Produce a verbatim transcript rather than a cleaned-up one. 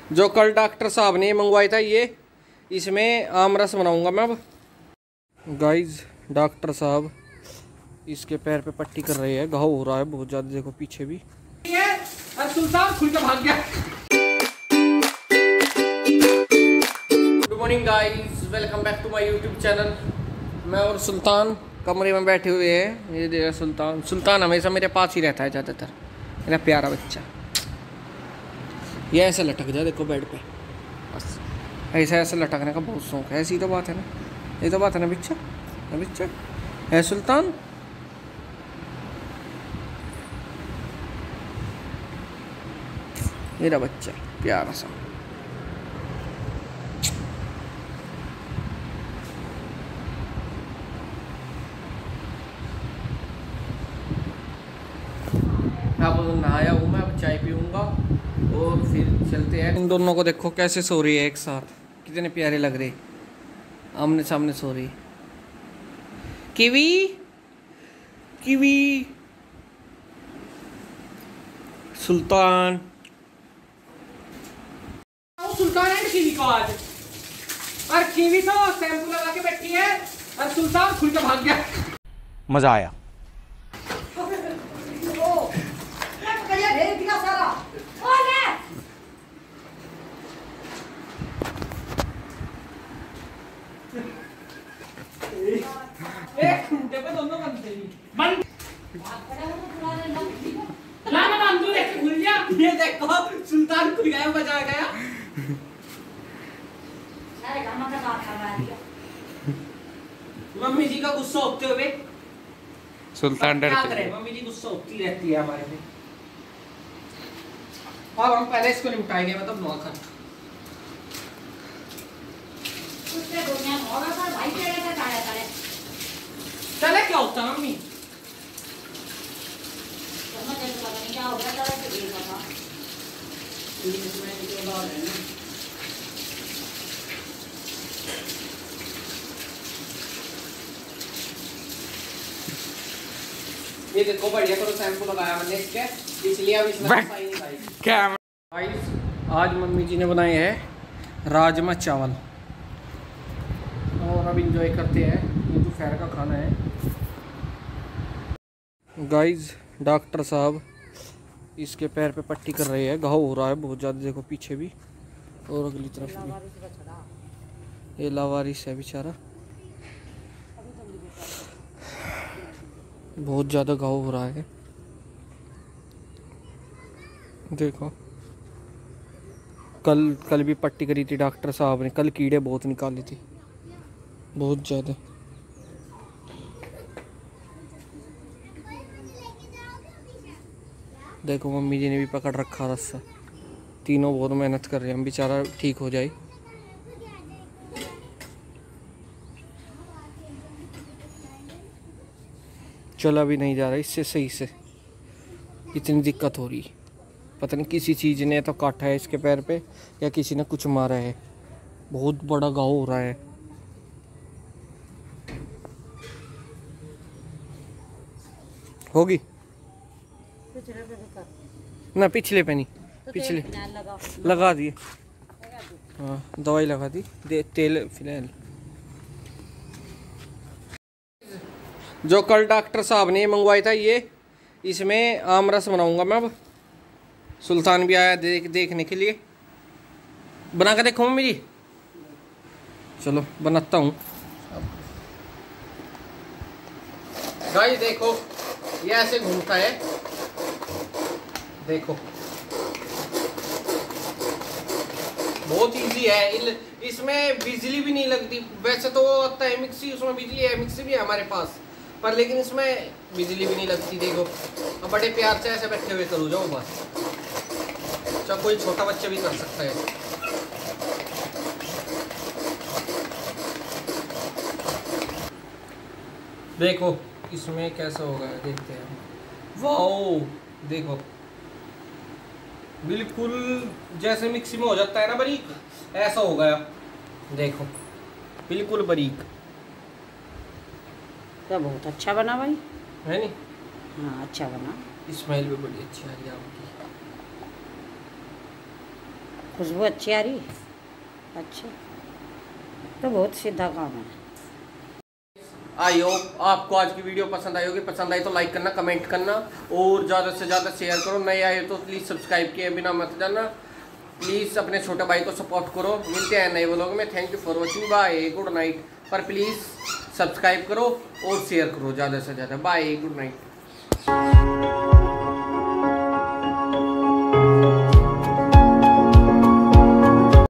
जो कल डॉक्टर साहब ने मंगवाया था ये, इसमें आम रस बनाऊंगा मैं अब। गाइस डॉक्टर साहब इसके पैर पे पट्टी कर रहे हैं, घाव हो रहा है बहुत ज़्यादा, देखो पीछे भी। सुल्तान खुल के भाग गया। Good morning guys, welcome back to my YouTube channel. मैं और सुल्तान कमरे में बैठे हुए हैं। ये देखा सुल्तान सुल्तान हमेशा मेरे पास ही रहता है ज़्यादातर, मेरा प्यारा बच्चा। ये ऐसे लटक जाए देखो बेड पे, बस ऐसा ऐसे लटकने का बहुत शौक है। ऐसी तो बात है ना, ये तो बात है ना बच्चा, ना बच्चा है सुल्तान। मेरा बच्चा प्यारा सा। अब नहाया हूँ मैं, अब चाय पीऊँगा और फिर चलते हैं। इन दोनों को देखो कैसे सो रही है एक साथ, कितने प्यारे लग रहे, आमने सामने सो रही। Kiwi Kiwi Sultan Sultan and Kiwi को आज, और कीवी तो शैम्पू लगा के बैठी है और सुल्तान खुल के भाग गया। मजा आया। एक घंटे पे दोनों बनते ही बंद ला ना बंदू देख के खुल गया। ये देखो सुल्तान खुल गया, बचा गया। अरे गामा का बात करवा दिया। मम्मी जी का गुस्सा होते हुए सुल्तान डरते हैं। मम्मी जी गुस्सा होती रहती है हमारे पे। अब हम पहले इसको निपटाएंगे, मतलब नौकर उससे दुनिया मोरा पर भाई तेरे का काया करे चले। क्या होता मम्मी समझ नहीं पता नहीं क्या हो गया था, तो ये पता इसमें निकल रहा है ना। ये देखो बढ़िया करो शैम्पू लगाया मैंने इसके, इसलिए अब इसमें सफाई नहीं आई। क्या गाइस आज मम्मी जी ने बनाए हैं राजमा चावल और अब इंजॉय करते हैं। ये दोपहर का खाना है। गाइस डॉक्टर साहब इसके पैर पे पट्टी कर रहे हैं, घाव हो रहा है बहुत ज़्यादा, देखो पीछे भी और अगली तरफ भी। ये लावारिस है बेचारा, बहुत ज़्यादा घाव हो रहा है देखो। कल कल भी पट्टी करी थी डॉक्टर साहब ने, कल कीड़े बहुत निकाली थी, बहुत ज़्यादा। देखो मम्मी जी ने भी पकड़ रखा रस्सा, तीनों बहुत मेहनत कर रहे हैं, हम बेचारा ठीक हो जाए। चला भी नहीं जा रहा इससे सही से, इतनी दिक्कत हो रही। पता नहीं किसी चीज़ ने तो काटा है इसके पैर पे या किसी ने कुछ मारा है, बहुत बड़ा घाव हो रहा है। होगी ना पिछले पे नहीं, तो पिछले लगा, लगा दिए। हाँ दवाई लगा दी, दे तेल फिलहाल। जो कल डॉक्टर साहब ने मंगवाया था ये, इसमें आम रस बनाऊंगा मैं अब। सुल्तान भी आया देख देखने के लिए। बना के देखो मम्मी जी, चलो बनाता हूँ। गाइस देखो ये ऐसे घूमता है, देखो बहुत इजी है। इल, इसमें बिजली भी नहीं लगती। वैसे तो वो आता है मिक्सी, उसमें बिजली है, मिक्सी भी है हमारे पास, पर लेकिन इसमें बिजली भी नहीं लगती। देखो अब बड़े प्यार से ऐसे बैठे हुए करो जाओ बस। चाहे कोई छोटा बच्चा भी कर सकता है। देखो इसमें कैसा होगा देखते हैं। वाओ देखो बिल्कुल जैसे मिक्सी में हो जाता है ना बारीक, ऐसा हो गया। देखो बिल्कुल बारीक। तो बहुत अच्छा बना भाई, है नहीं? हाँ अच्छा बना। स्मेल भी बड़ी अच्छी आ रही है आपकी। खुशबू अच्छी आ रही है। अच्छा, तो बहुत सीधा काम है। आई होप आपको आज की वीडियो पसंद आई होगी। पसंद आई तो लाइक करना, कमेंट करना और ज़्यादा से ज़्यादा शेयर करो। नए आए तो प्लीज़ सब्सक्राइब किए बिना मत जाना। प्लीज़ अपने छोटे भाई को सपोर्ट करो। मिलते हैं नए व्लॉग में। Thank you for watching, bye, good night. पर प्लीज़ सब्सक्राइब करो और शेयर करो ज़्यादा से ज़्यादा। Bye, good night.